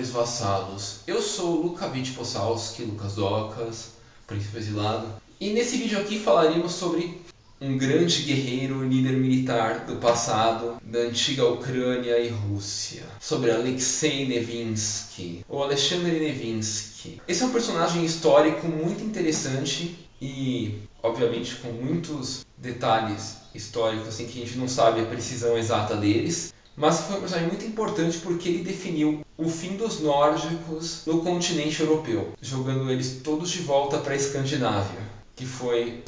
senhores vassalos, eu sou Luca Wittpossalski, Lucas Docas, príncipe exilado, e nesse vídeo aqui falaremos sobre um grande guerreiro e líder militar do passado, da antiga Ucrânia e Rússia, sobre Alexei Nevinsky, ou Alexander Nevinsky. Esse é um personagem histórico muito interessante e, obviamente, com muitos detalhes históricos assim, que a gente não sabe a precisão exata deles, mas foi um personagem muito importante porque ele definiu o fim dos nórdicos no continente europeu, jogando eles todos de volta para a Escandinávia, que foi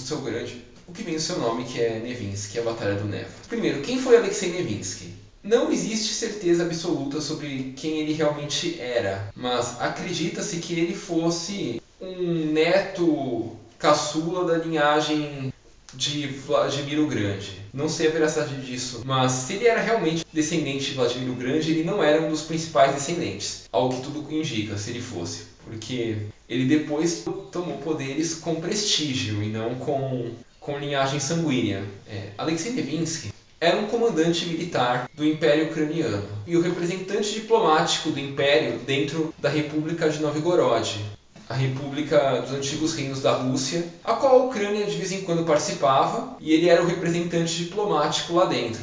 o que vem do seu nome, que é Nevinsky, a Batalha do Neva. Primeiro, quem foi Alexei Nevinsky? Não existe certeza absoluta sobre quem ele realmente era, mas acredita-se que ele fosse um neto caçula da linhagem de Vladimir o Grande. Não sei a veracidade disso, mas se ele era realmente descendente de Vladimir o Grande, ele não era um dos principais descendentes, ao que tudo indica, se ele fosse, porque ele depois tomou poderes com prestígio e não com linhagem sanguínea. Alexei Nevinsky era um comandante militar do Império Ucraniano e o representante diplomático do Império dentro da República de Novgorod, a república dos antigos reinos da Rússia, a qual a Ucrânia de vez em quando participava, e ele era o representante diplomático lá dentro.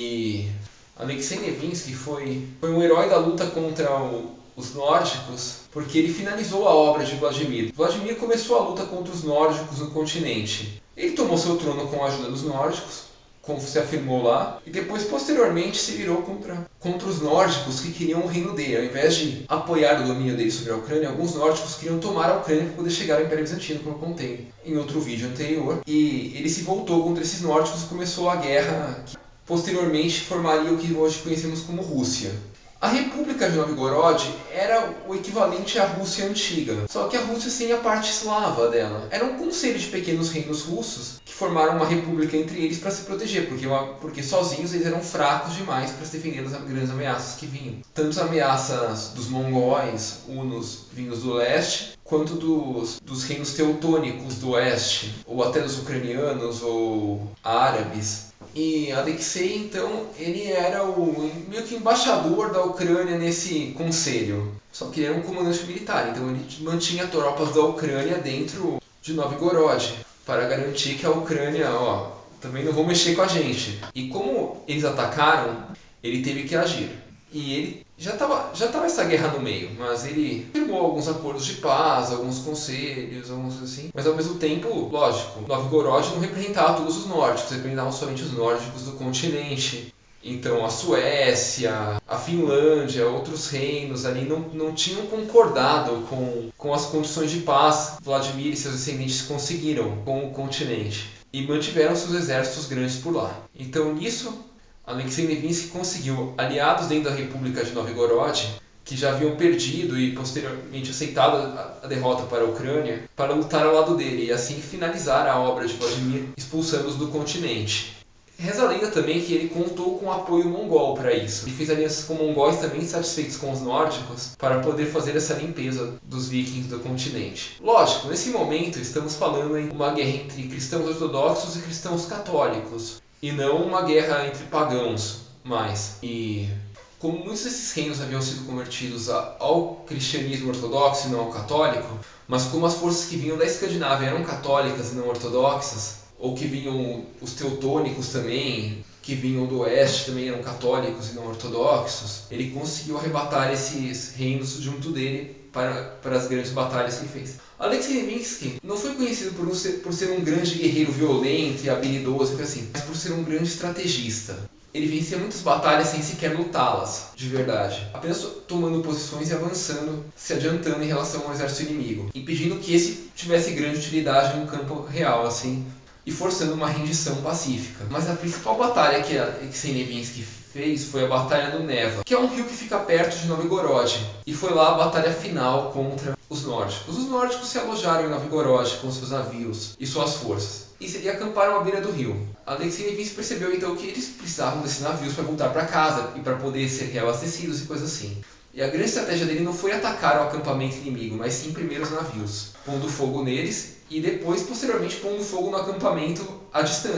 E Alexei Nevinsky foi um herói da luta contra os nórdicos, porque ele finalizou a obra de Vladimir. Vladimir começou a luta contra os nórdicos no continente. Ele tomou seu trono com a ajuda dos nórdicos, como se afirmou lá, e depois posteriormente se virou contra os nórdicos que queriam o reino dele. Ao invés de apoiar o domínio dele sobre a Ucrânia, alguns nórdicos queriam tomar a Ucrânia para poder chegar ao Império Bizantino, como eu contei em outro vídeo anterior. E ele se voltou contra esses nórdicos e começou a guerra que posteriormente formaria o que hoje conhecemos como Rússia. A República de Novgorod era o equivalente à Rússia antiga, só que a Rússia sem a parte eslava dela. Era um conselho de pequenos reinos russos que formaram uma república entre eles para se proteger, porque sozinhos eles eram fracos demais para se defender das grandes ameaças que vinham. Tanto as ameaças dos mongóis, hunos vindos do leste, quanto dos reinos teutônicos do oeste, ou até dos ucranianos ou árabes. E Alexei, então, ele era meio que embaixador da Ucrânia nesse conselho. Só que ele era um comandante militar, então ele mantinha tropas da Ucrânia dentro de Novgorod, para garantir que a Ucrânia, também não vão mexer com a gente. E como eles atacaram, ele teve que agir. E ele já estava essa guerra no meio, mas ele firmou alguns acordos de paz, alguns conselhos, alguns assim. Mas ao mesmo tempo, lógico, Novgorod não representava todos os nórdicos, representava somente os nórdicos do continente. Então a Suécia, a Finlândia, outros reinos ali não tinham concordado com as condições de paz que Vladimir e seus descendentes conseguiram com o continente. E mantiveram seus exércitos grandes por lá. Então nisso, Alexei Nevinsky conseguiu aliados dentro da República de Novgorod, que já haviam perdido e posteriormente aceitado a derrota para a Ucrânia, para lutar ao lado dele e assim finalizar a obra de Vladimir, expulsando-os do continente. Reza a lenda também que ele contou com apoio mongol para isso. Ele fez alianças com mongóis também satisfeitos com os nórdicos para poder fazer essa limpeza dos vikings do continente. Lógico, nesse momento estamos falando em uma guerra entre cristãos ortodoxos e cristãos católicos, e não uma guerra entre pagãos mais. E como muitos desses reinos haviam sido convertidos ao cristianismo ortodoxo e não ao católico, mas como as forças que vinham da Escandinávia eram católicas e não ortodoxas, ou que vinham os teutônicos também, que vinham do oeste também eram católicos e não ortodoxos, ele conseguiu arrebatar esses reinos junto dele para as grandes batalhas que ele fez. Alexei Nevinsky não foi conhecido por ser um grande guerreiro violento e habilidoso, assim, mas por ser um grande estrategista. Ele vencia muitas batalhas sem sequer lutá-las, de verdade, apenas tomando posições e avançando, se adiantando em relação ao exército inimigo, impedindo que esse tivesse grande utilidade no campo real, assim, e forçando uma rendição pacífica. Mas a principal batalha que Alexei Nevinsky fez foi a Batalha do Neva, que é um rio que fica perto de Novgorod, e foi lá a batalha final contra os nórdicos. Os nórdicos se alojaram em Novgorod com seus navios e suas forças, e acamparam à beira do rio. Alexei Nevinsky percebeu então que eles precisavam desses navios para voltar para casa e para poder ser reabastecidos e coisas assim. E a grande estratégia dele não foi atacar o acampamento inimigo, mas sim primeiro os navios, pondo fogo neles e depois, posteriormente, pondo fogo no acampamento à distância.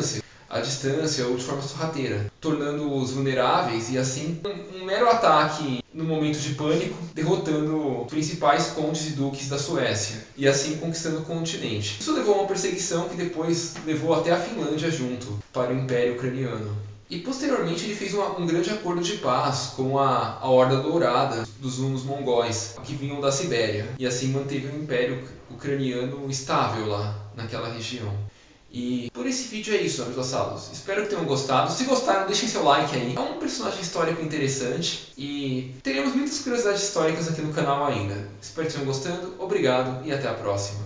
à distância ou de forma sorrateira, tornando-os vulneráveis e assim um mero ataque no momento de pânico, derrotando os principais condes e duques da Suécia e assim conquistando o continente. Isso levou a uma perseguição que depois levou até a Finlândia junto para o Império Ucraniano. E posteriormente ele fez um grande acordo de paz com a Horda Dourada dos hunos mongóis, que vinham da Sibéria, e assim manteve o Império Ucraniano estável lá naquela região. E por esse vídeo é isso, meus vassalos. Espero que tenham gostado. Se gostaram, deixem seu like aí. É um personagem histórico interessante e teremos muitas curiosidades históricas aqui no canal ainda. Espero que tenham gostado. Obrigado e até a próxima.